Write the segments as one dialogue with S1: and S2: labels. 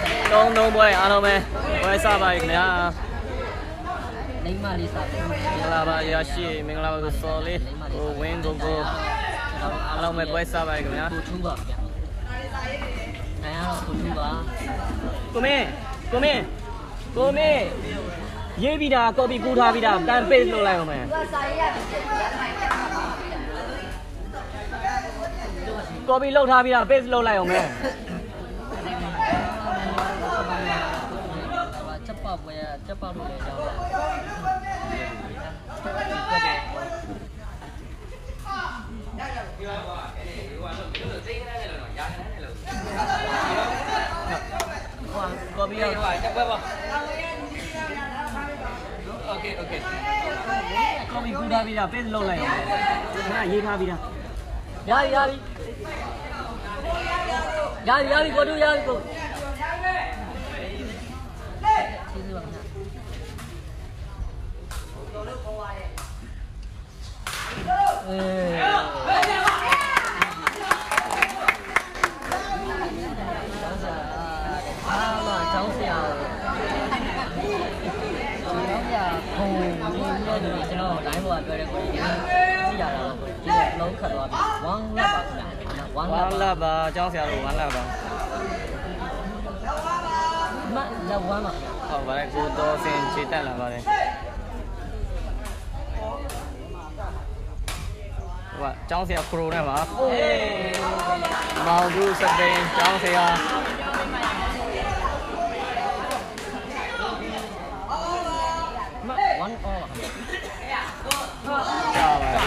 S1: Đông bơi ăn không em? Bơi sao vậy nhá?
S2: Lấy mà đi sao?
S1: Mình là bà Yashi, mình là bà Soli, cô Win cô. Ăn không em bơi sao vậy nhá?
S2: Cô chú vợ kìa. Này ăn cô chú vợ.
S1: Cô mẹ. Dễ bị đá, có bị cú tha bị đá, tan pê lô lại không em? Có bị lâu tha bị đá, pê lô lại không em?
S2: chấp bao đồ để cho
S1: có bị không? Ok. Có bị cú tha bị đá, pê lô lại không em? Nè, dễ tha bị đá.
S2: Ra đi cô đưa ra đi cô. Cháu xèo đánh vào cái này bây giờ là chỉ lâu khẩn rồi
S1: Quán là bà cháu xe rồi quán là bà.
S2: Mà là quán mà.
S1: Bà đây cô tô xin chế tặng là bà đây. Bà cháu xe pro này mà. Màu gu sập đây cháu xe.
S2: Quán o.
S1: Chào bà.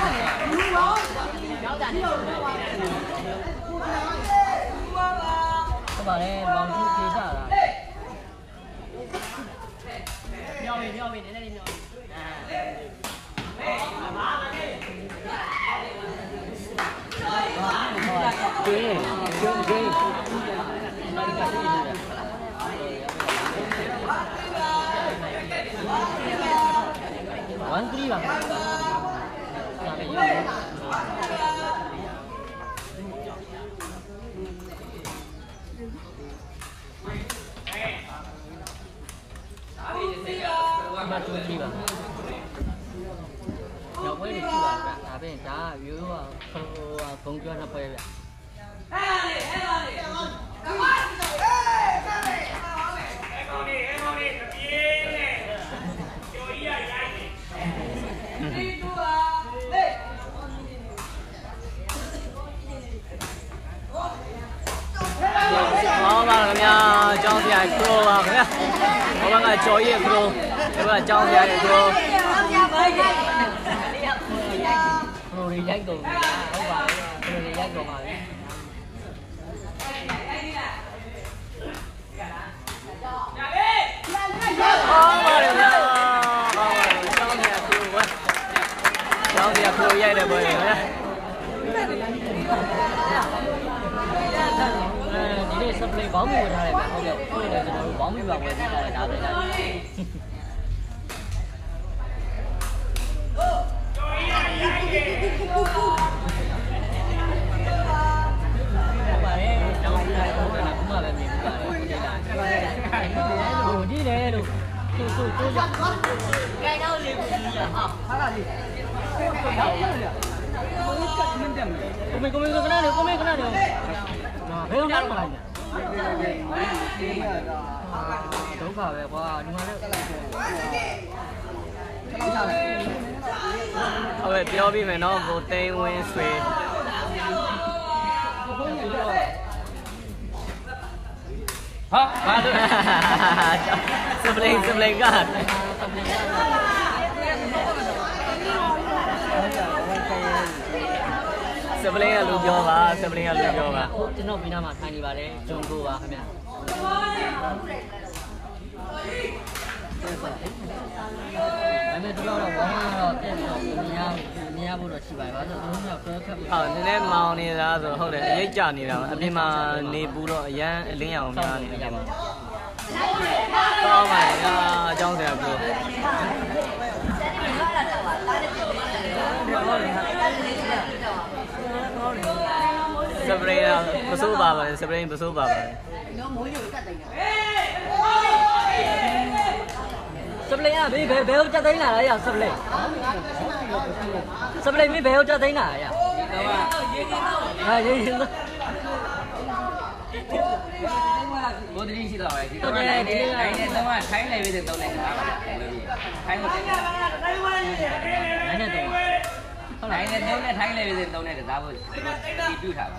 S2: Các bạn ơi, vòng chút kia sao là Nhô mình đến đây đi quán cứ đi vào. Mà tôi đi vào. Nhậu với đi vào đã bên trả yếu không cho nó về.
S1: Bà nha, cháu xe pro bà nhá. Có bà ngài chối gì pro. Thế bà cháu xe pro.
S2: Pro đi dạy đồ. Không phải pro đi dạy đồ mà.
S1: Cháu xe pro dây để bơi nhá.
S2: Đi sắp lên bóng người này bạn không được, tôi là bóng vào người ta lại đá về đây. Đi đây đủ, tôi cái đâu liền gì à? Phát là gì? Có mình cái này được, có mình cái này được. Thấy không ăn mà. Đấu cả về qua nhưng mà đấy.
S1: Ôi, tiêu bị mày nó vô tây nguyên suy. Hả? Sập lên cả. Sập lên là lùi vô bà.
S2: Chúng nó bị nào mà thay đi bà đấy, chung cô bà không biết.
S1: Nên màu này ra rồi không để giấy trả này đâu, bên mà này bù đó giá lính nhau mà này mà. Có mày trong xe cô. Sebenarnya bersumpah,
S2: sắp lấy à bị béo cho thấy là đấy à sắp lấy mới béo cho thấy là à gì
S3: cô đi xin lỗi thì tôi này này tôi mà thấy này bây giờ tôi này thấy một cái này nếu này thấy này bây giờ tôi này là sao đi đưa thảo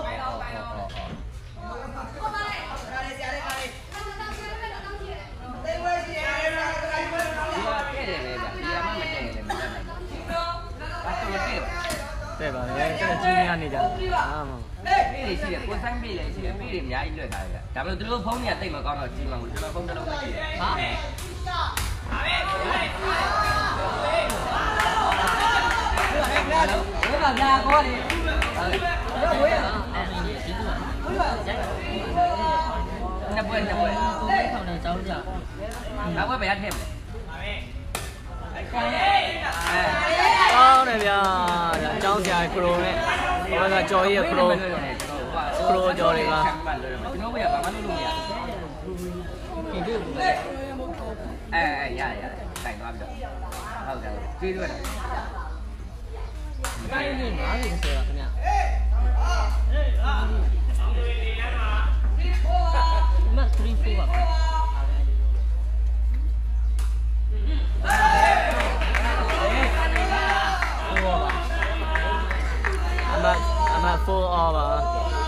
S1: 对吧？这个今年你讲啊嘛。
S3: cái gì xí quân xanh bị này xí bị điểm giá ít lười thải cả. Cảm ơn từ lúc phóng nhà tỉnh mà con ở chỉ mà một lúc phóng từ lúc này.
S2: Ủa là ra có đi.
S3: Nhập quên.
S2: Không được cháu chưa?
S3: Cháu có phải ăn thêm.
S1: này bây cháu dài pro này, bây giờ cho ý pro cho đi mà.
S3: Nó bây giờ bà bán luôn nhỉ? Dạ, cảnh nó được. Được, truy luôn.
S2: Cái gì mà gì sửa cái nào? Mà 3 4 à?
S1: I'm at full over.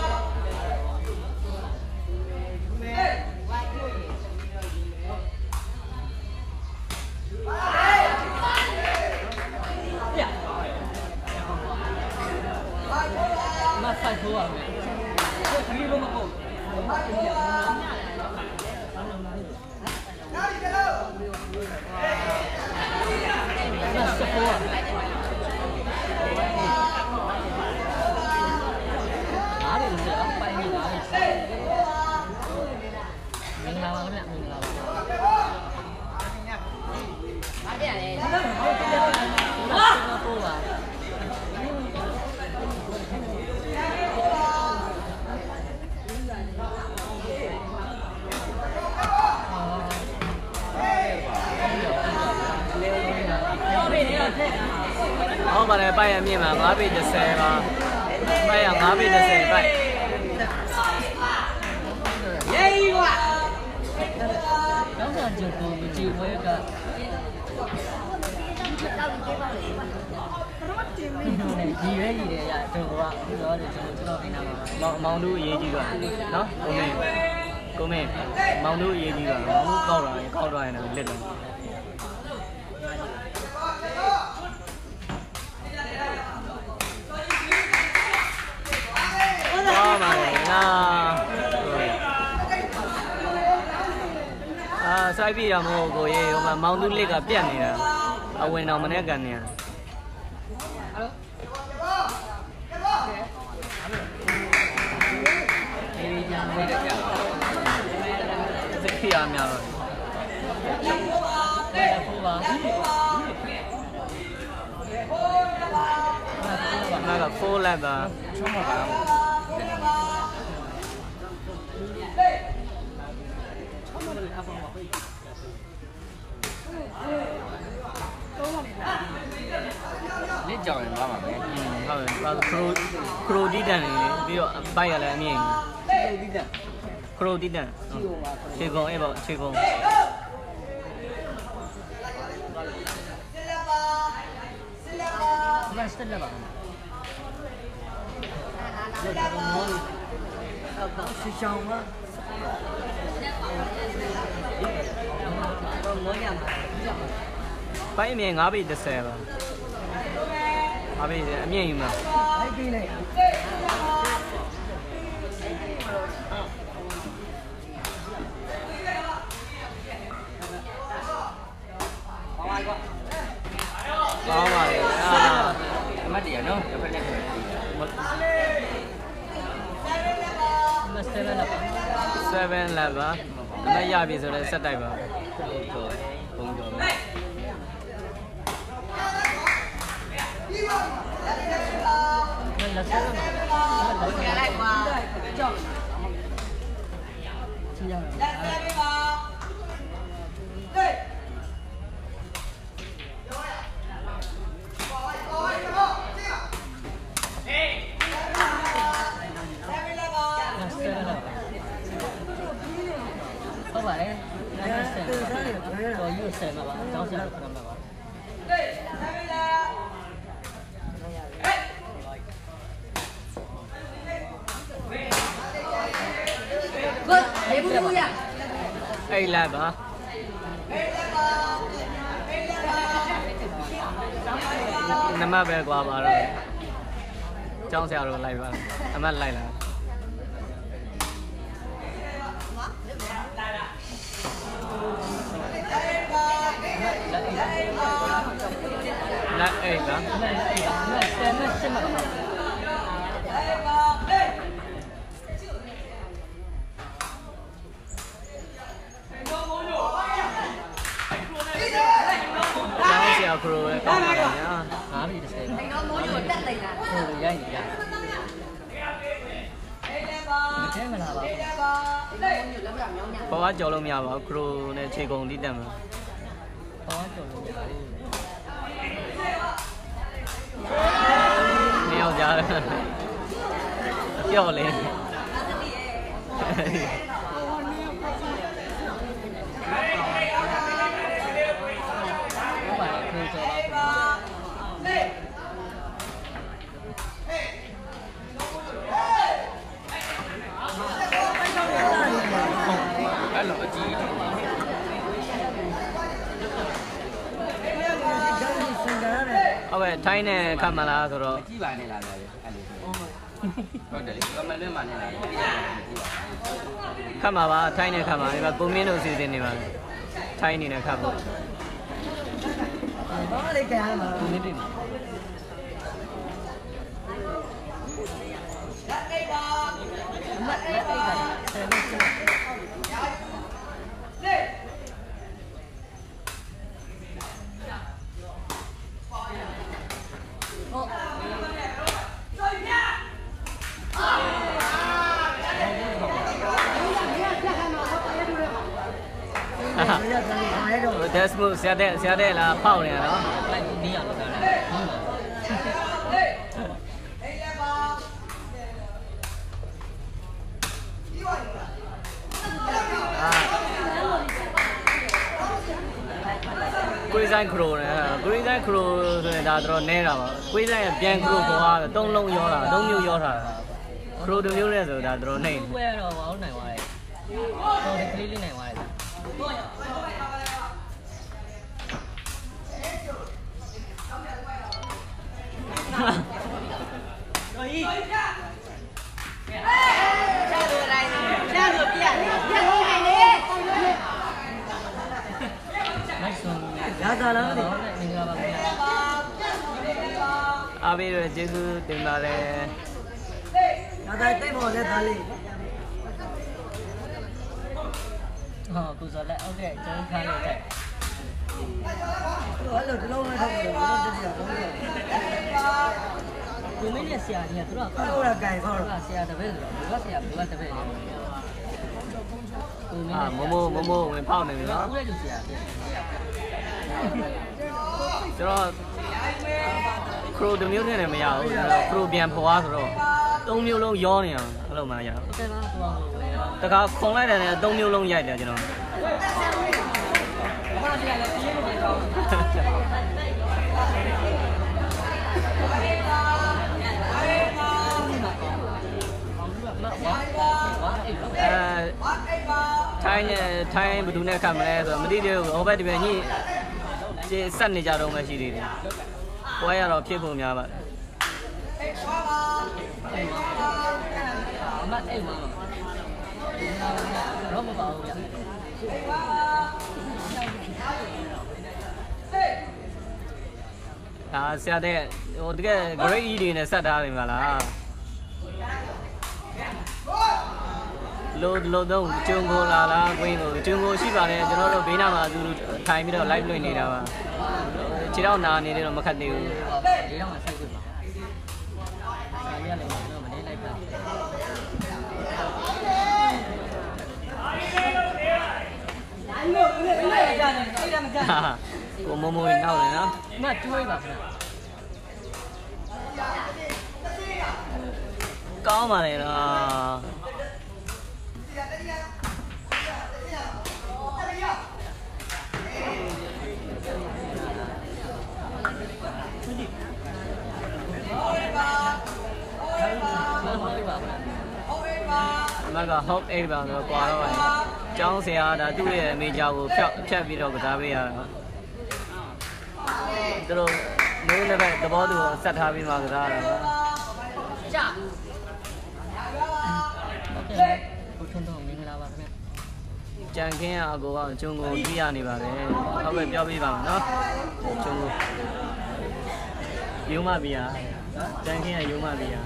S2: Mà phải thua à?
S1: Không phải là bay ở miền mà ngã bị giật xe mà bay ở ngã bị giật xe bay.
S2: Cháu giờ chịu với cả gì đấy dạ trường qua đó để cho cái nào
S1: mong đu gì rồi đó cô mẹ mong đu gì rồi mong câu rồi này lên rồi đó mà sai bị là mua cái gì mà mong đu lên cái biển này à quên nào mà nè gần nè khi à mèo rồi nó là full leather
S3: Lít chọi nó mà mấy.
S1: Thôi, crow đi đàn này, ví dụ bay ở lại miền. Crow đi đàn. Chơi con em bảo chơi con. Bay miền ngã bị đứt xe rồi. Ngã bị miền mà. Có mà
S3: Mất điểm đâu, phải lên.
S1: Seven level. Nó giả bị rồi set type rồi.
S3: Không rồi.
S2: ချင်းကြတော့ဟုတ်ပါတယ်တော့ယူဆယ်မှာပါအကြောင်းဆက်ခဏမှာပါအဲ့လာပါနမပဲကွာပါတော့ကျောင်းဆရာတို့လိုက်ပါအမတ်လိုက်လာလက်အိတ်ကဆယ်နဲ့ရှင်းမှာခရိုပဲကောင်းပါလားညာငါးပြီတစ်စက်အိမ်တော်မိုးချိုတက်လိုက်တာဟုတ်ရိုက်နေရမထဲမလာပါဘူးဘောကကြော်လို့မရပါဘူးခရိုနဲ့ခြေကုံတိတက်မှာဘောကကြော်လို့မရဘူးနေအောင်ကြားတယ်ပြော့လေဟုတ်ကဲ့ထိုင်းနဲ့ခတ်မလားဆိုတော့
S3: ကြည့်ပါနဲ့လားလေအဲ့လိုဟုတ်တယ်လေကမလွင့်မှနဲ့လား
S1: ခတ်မှာပါထိုင်းနဲ့ခတ်မှာဒီမှာကိုမင်းတို့စီစဉ်နေပါထိုင်းနေနဲ့ခတ်ဖို့ဘာလေးကြရမှာကိုမင်းတွေ့မှာလက်အိတ်ပါအမတ်လက်အိတ်ပါဆယ်လို့ဒါစမှုဆရာတဲ့လားဖောက်နေရနော်လိုက်နီးရတော့ကွေးဆိုင်ခရိုနဲ့ကွေးဆိုင်ခရိုဆိုရင်ဒါတော့နဲတာပါကွေးဆိုင်ပြန်ခရိုပေါ်က3လုံးရောတာ3မျိုးရောတာခရို2မျိုးနဲ့ဆိုဒါတော့နေပွဲတော့မဟုတ်နိုင်ပါရဲ့ဟိုဒီကလေးလေးနိုင်ပါရဲ့အားပေးရကျေးဇူးတင်ပါတယ်။ဒါတိုင်းတိတ်ပေါ်လက်သားလေး။ဟောကိုစောလက်ဟုတ်ကဲ့ကျွန်တော်ခါလေးတိုက်။အဲ့လိုဒီလုံးနဲ့ထောက်တယ်ဘယ်လိုတက်ကြတော့။ကိုမင်းရဲ့ဆရာကြီးကသူတို့ကခေါ်တာကြိုင်ခေါ်တာဆရာတပည့်ဆိုတော့ဘုရားဆရာဘုရားတပည့်လေ။မမိုးဝင်ဖောက်နေပြီနော်။ဦးရဲ့လူဆရာပြ။ကျွန်တော်ခရို2မျိုးနဲ့လည်းမရဘူးခရိုပြန်ဖွာဆိုတော့3မျိုးလုံးရောနေအောင်အဲ့လိုမှရအောင်တခါခွန်လိုက်တယ်နဲ့3မျိုးလုံးရိုက်တယ်ကျွန်တော်ထိုင်းဘယ်သူနဲ့ခတ်မလဲဆိုတော့မသိသေးဘူးဟိုဘက်ဒီဘက်ညိကျေဆက်နေကြတော့မှရှိသေးတယ်ပွဲရတော့ဖြစ်ဖို့များပါအမတ်အိမ်မှာတော့မပါဘူးဗျာဆရာတဲ့ဟိုတကယ် grade E တွေနဲ့ဆက်ထားတယ်မလားလို့တော့ကျုံကိုလာကွင်းကိုကျုံကိုရှိပါတယ်ကျွန်တော်တို့ဘေးနားမှာသူထိုင်ပြီးတော့ live လွှင့်နေတာပါခြေတော့နာနေတယ်တော့မခတ်သေးဘူးဒီတော့မှဆက်ကြည့်ပါဆရာကြီးကလည်းကျွန်တော်မနေလိုက်ပါကိုမမိုးကြီးနောက်တယ်နော်
S2: မတွေးပါဗျာ
S1: ကောင်းပါလေနော်မက Hope 8ပါတော့ကွာတော့ကျောင်းဆရာဒါသူ့ရဲ့အမေကြောင့်ကိုဖြတ်ပြီးတော့ကစားပေးရတာသူတို့မျိုးလည်းပဲသဘောတူဆက်ထားပြီးမှကစားရတာ
S2: ကြဟုတ်ကဲ့ဘုထွန်းတော်မင်္ဂလာပါခင်ဗျ
S1: ကြံခင်းအကိုကကျုံကိုကြည့်ရနေပါတယ်ဟုတ်ကဲ့ပြောပြပါမယ်နော်ကျုံကိုရုံးမပြရကြံခင်းကရုံးမပြရ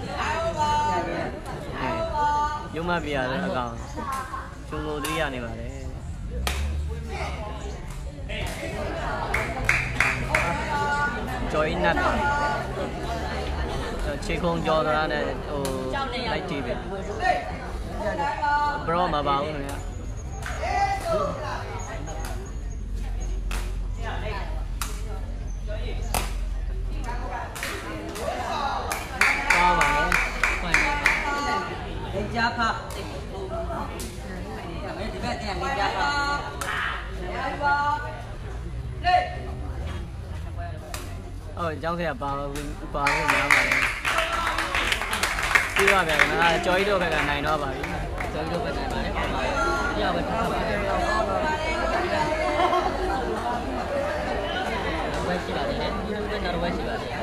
S1: ရုံးမပြရတဲ့အကောင်ကျုံကိုကြည့်ရနေပါတယ်ကျော်ရင်းနတ်ခြေကုံကြော်တာနဲ့ဟိုလိုက်တီးပဲဘရောမပါဘူးခင်ဗျာပါပါလေ
S3: ကြားဖာဒီဘက်တည်းကကြားဖာ
S1: ကျောင်းဆရာပါလို့များပါတယ်ပြီးတော့ဗျာငါကျော်ကြီးတို့ဘက်ကနိုင်တော့ပါပြီကျော်ကြီးတို့ဘက်ကနိုင်ပါတယ်ပြပဲထားပါတယ်ဝယ်ရှိပါတယ်ဒီလိုပဲနောက်ဝယ်ရှိပါတယ်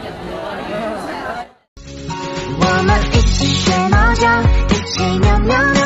S4: 我们一起学猫叫，一起喵喵。